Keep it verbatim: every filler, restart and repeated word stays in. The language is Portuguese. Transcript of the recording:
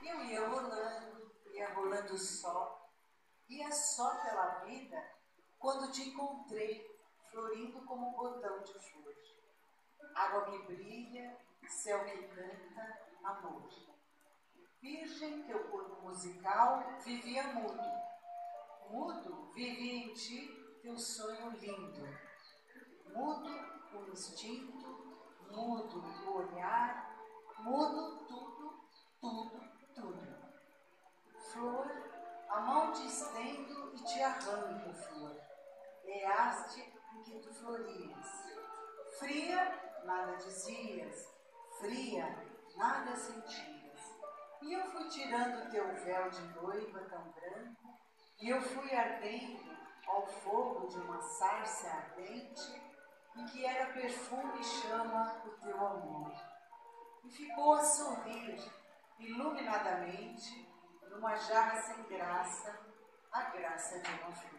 Eu ia rolando, ia rolando só, ia só pela vida, quando te encontrei, florindo como um botão de flor. Água que brilha, céu que canta, amor. Virgem, teu corpo musical vivia mudo. Mudo vivia em ti teu sonho lindo. Mudo o instinto, mudo o olhar, mudo tudo, tudo, tudo. Flor, a mão te estendo e te arranco, flor. É haste em que tu florias. Fria, nada dizias. Fria, nada sentias. E eu fui tirando teu véu de noiva tão branco, e eu fui ardendo ao fogo de uma sarça ardente, em que era perfume e chama o teu amor. E ficou a sorrir, iluminadamente, numa jarra sem graça, a graça de uma flor.